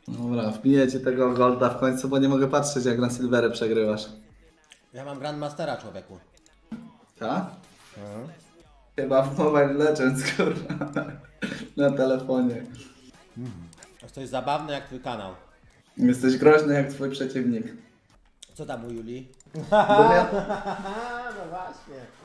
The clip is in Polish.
Dobra, wbijecie tego golda w końcu, bo nie mogę patrzeć jak na silvery przegrywasz. Ja mam Grandmastera, człowieku. Tak? Chyba w Mobile Legends, kurwa. Na telefonie. To jest zabawne jak twój kanał. Jesteś groźny jak twój przeciwnik. Co tam u Julii? Bo ja... No właśnie.